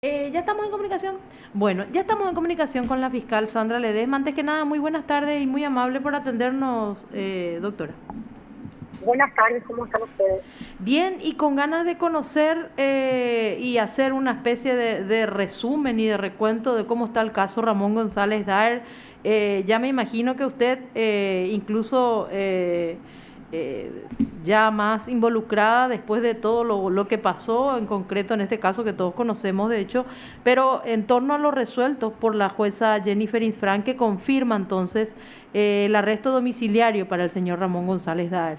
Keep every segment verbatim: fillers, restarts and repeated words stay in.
Eh, ya estamos en comunicación. Bueno, ya estamos en comunicación con la fiscal Sandra Ledesma. Antes que nada, muy buenas tardes y muy amable por atendernos, eh, doctora. Buenas tardes, ¿cómo están ustedes? Bien, y con ganas de conocer eh, y hacer una especie de, de resumen y de recuento de cómo está el caso Ramón González Daer. Eh, ya me imagino que usted, eh, incluso eh, eh, ya más involucrada después de todo lo, lo que pasó, en concreto en este caso que todos conocemos, de hecho, pero en torno a lo resuelto por la jueza Jennifer Infran, que confirma entonces eh, el arresto domiciliario para el señor Ramón González Daer.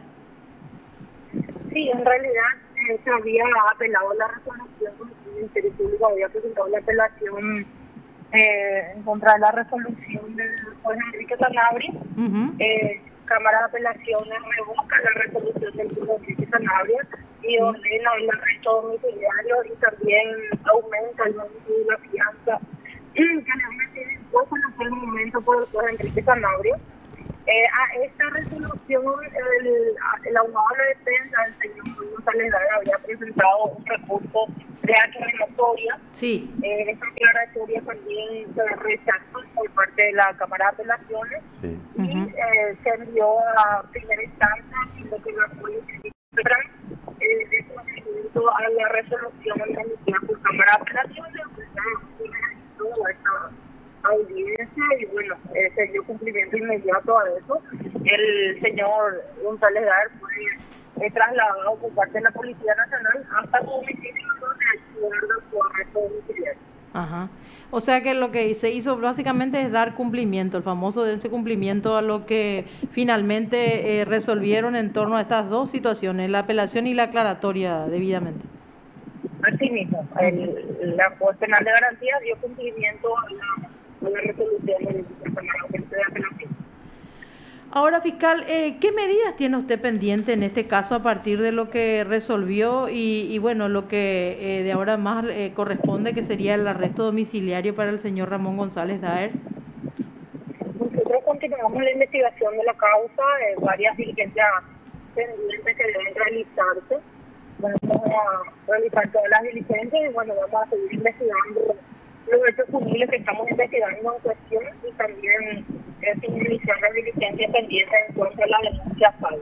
Sí, en realidad eh, se había apelado la resolución, el Ministerio Público había presentado la apelación eh, en contra de la resolución del juez Enrique Sanabria. Uh-huh. eh, Cámara de Apelaciones revoca la resolución del juez Enrique Sanabria y sí. ordena el arresto domiciliario y también aumenta el monto de la fianza que le había sido impuesto en aquel momento por el juez Enrique Sanabria. Eh, a esta resolución, el, el abogado de la defensa, el señor González Daer, había presentado un recurso de aclaratoria. Sí. Eh, esta aclaratoria también se rechazó por parte de la Cámara de Apelaciones sí. y uh-huh. eh, se envió a primera instancia, lo que la policía eh, de cumplimiento a la resolución emitida por Cámara de Apelaciones, pues ya toda esta audiencia y bueno, eh, se dio cumplimiento inmediato a eso. El señor González Daer fue eh, trasladado por parte de la Policía Nacional hasta su domicilio donde guarda su arresto domiciliario. Ajá. O sea que lo que se hizo básicamente es dar cumplimiento, el famoso de ese cumplimiento a lo que finalmente eh, resolvieron en torno a estas dos situaciones, la apelación y la aclaratoria debidamente. Así mismo, el, la Juez Penal de Garantía dio cumplimiento a la la resolución del de apelación. Ahora, fiscal, eh, ¿qué medidas tiene usted pendiente en este caso a partir de lo que resolvió y, y bueno, lo que eh, de ahora más eh, corresponde, que sería el arresto domiciliario para el señor Ramón González Daer? Nosotros continuamos la investigación de la causa, eh, varias diligencias pendientes que deben realizarse. Bueno, vamos a realizar todas las diligencias y bueno, vamos a seguir investigando los hechos punibles que estamos investigando en cuestión y también eh, finalizar las diligencias pendientes en cuanto a la denuncia falsa.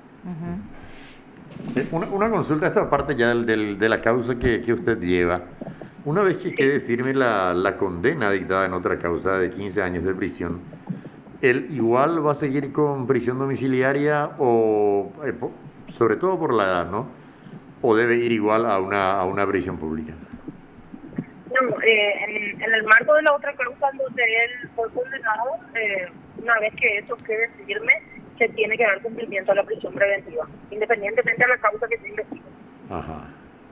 Uh-huh. Una, una consulta a esta parte ya del, del, de la causa que, que usted lleva. Una vez que sí. quede firme la, la condena dictada en otra causa de quince años de prisión, ¿él igual va a seguir con prisión domiciliaria o, eh, por, sobre todo por la edad, ¿no? ¿O debe ir igual a una, a una prisión pública? No, eh, en, en el marco de la otra causa donde él fue condenado, eh, una vez que eso quede firme, se tiene que dar cumplimiento a la prisión preventiva, independientemente de la causa que se investigue. Ajá.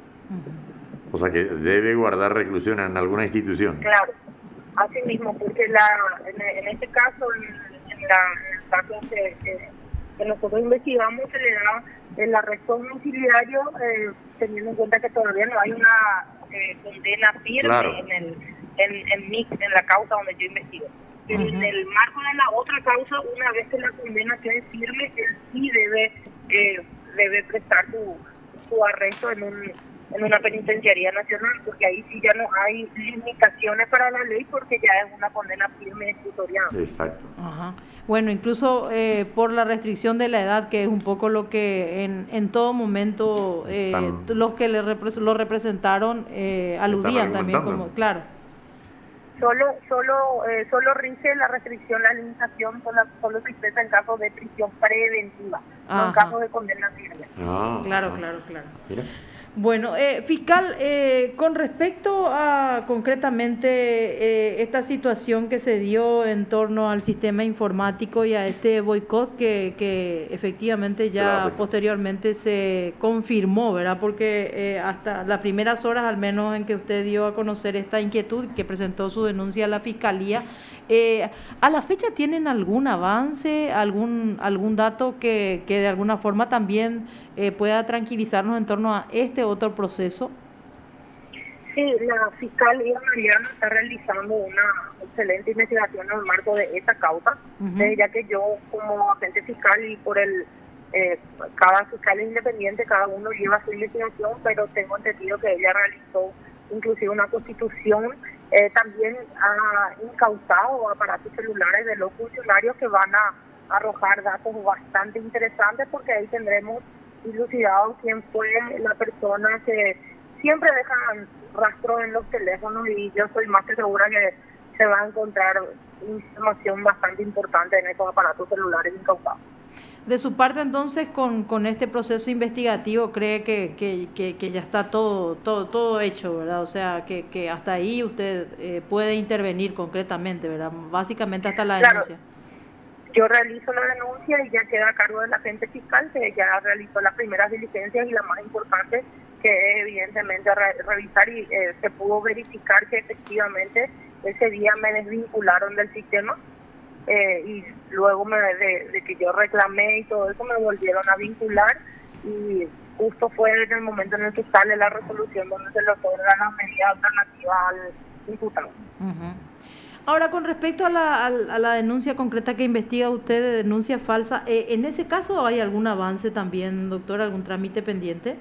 O sea que debe guardar reclusión en alguna institución. Claro, así mismo, porque la, en, en este caso, en, en, la, en el caso que, que, que nosotros investigamos, se le da el arresto domiciliario, eh, teniendo en cuenta que todavía no hay una eh, condena firme claro. en, el, en, en, mi, en la causa donde yo investigo. Uh-huh. En el marco de la otra causa, una vez que la condena quede firme, él sí debe, eh, debe prestar su, su arresto en un en una penitenciaría nacional, porque ahí sí ya no hay limitaciones para la ley, porque ya es una condena firme ejecutoriada. Exacto. Ajá. Bueno, incluso eh, por la restricción de la edad, que es un poco lo que en, en todo momento eh, Están, los que le repre lo representaron eh, aludían también, como claro. Solo solo eh, solo rige la restricción, la limitación, solo, solo se expresa en caso de prisión preventiva, Ajá. no en caso de condena firme. Ah, claro, claro, claro. Mira. Bueno, eh, fiscal, eh, con respecto a concretamente eh, esta situación que se dio en torno al sistema informático y a este boicot que, que efectivamente ya claro. posteriormente se confirmó, ¿verdad? Porque eh, hasta las primeras horas, al menos en que usted dio a conocer esta inquietud, que presentó su denuncia a la Fiscalía, eh, ¿a la fecha tienen algún avance, algún, algún dato que, que de alguna forma también eh, pueda tranquilizarnos en torno a este otro proceso? Sí, la Fiscalía Mariana está realizando una excelente investigación en el marco de esta causa, uh-huh. eh, ya que yo como agente fiscal y por el eh, cada fiscal es independiente, cada uno lleva su investigación, pero tengo entendido que ella realizó inclusive una constitución, eh, también ha incautado aparatos celulares de los funcionarios que van a arrojar datos bastante interesantes, porque ahí tendremos dilucidado quién fue la persona que siempre dejan rastro en los teléfonos, y yo soy más que segura que se va a encontrar información bastante importante en esos aparatos celulares incautados. De su parte, entonces, con, con este proceso investigativo, ¿cree que, que, que, que ya está todo todo todo hecho, verdad? O sea, que, que hasta ahí usted eh, puede intervenir concretamente, ¿verdad? Básicamente hasta la denuncia. Claro. Yo realizo la denuncia y ya queda a cargo del agente fiscal, que ya realizó las primeras diligencias, y la más importante, que es evidentemente re revisar y eh, se pudo verificar que efectivamente ese día me desvincularon del sistema, eh, y luego me, de, de que yo reclamé y todo eso, me volvieron a vincular, y justo fue en el momento en el que sale la resolución donde se le otorga la medida alternativa al imputado. Uh-huh. Ahora, con respecto a la, a la denuncia concreta que investiga usted de denuncia falsa, eh, ¿en ese caso hay algún avance también, doctor, algún trámite pendiente?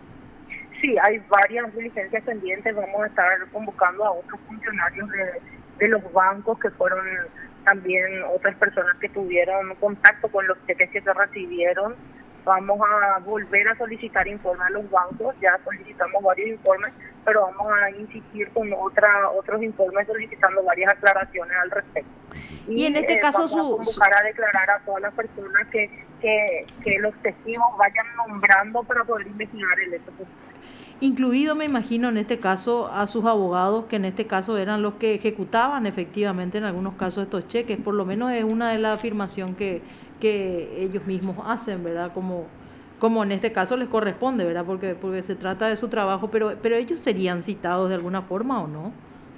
Sí, hay varias diligencias pendientes. Vamos a estar convocando a otros funcionarios de, de los bancos, que fueron también otras personas que tuvieron contacto con los cheques que se recibieron. Vamos a volver a solicitar informes a los bancos, ya solicitamos varios informes, pero vamos a insistir con otra otros informes solicitando varias aclaraciones al respecto. Y, y en este eh, caso vamos su, a convocar a declarar a todas las personas que, que, que los testigos vayan nombrando para poder investigar el hecho. Incluido, me imagino, en este caso a sus abogados, que en este caso eran los que ejecutaban efectivamente en algunos casos estos cheques. Por lo menos es una de las afirmaciones que, que ellos mismos hacen, ¿verdad? Como, como en este caso les corresponde, ¿verdad? Porque, porque se trata de su trabajo, pero, pero ellos serían citados de alguna forma, ¿o no?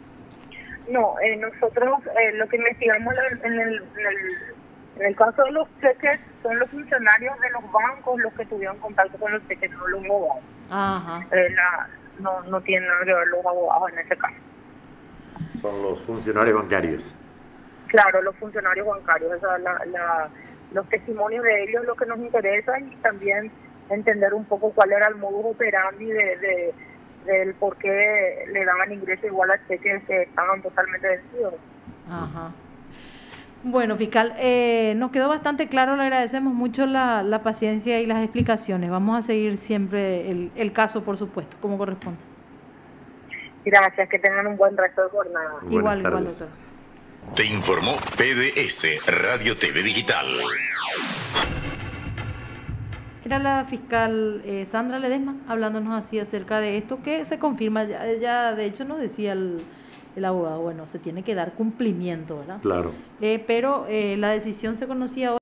No, eh, nosotros eh, lo que investigamos en el, en, el, en el caso de los cheques son los funcionarios de los bancos los que tuvieron contacto con los cheques, no los abogados. Ajá. Eh, la, no, no tienen nada que ver los abogados en ese caso. Son los funcionarios bancarios. Claro, los funcionarios bancarios, o sea, la, la, los testimonios de ellos es lo que nos interesa, y también entender un poco cuál era el modus operandi de, de, del por qué le daban ingreso igual a cheques que estaban totalmente vencidos. Ajá. Bueno, fiscal, eh, nos quedó bastante claro, le agradecemos mucho la, la paciencia y las explicaciones. Vamos a seguir siempre el, el caso, por supuesto, como corresponde. Gracias, que tengan un buen resto de jornada. Buenas igual, tardes. igual, doctor. Te informó P D S, Radio T V Digital. Era la fiscal eh, Sandra Ledesma hablándonos así acerca de esto, que se confirma, ya, ya de hecho nos decía el, el abogado, bueno, se tiene que dar cumplimiento, ¿verdad? Claro. Eh, pero eh, la decisión se conocía hoy.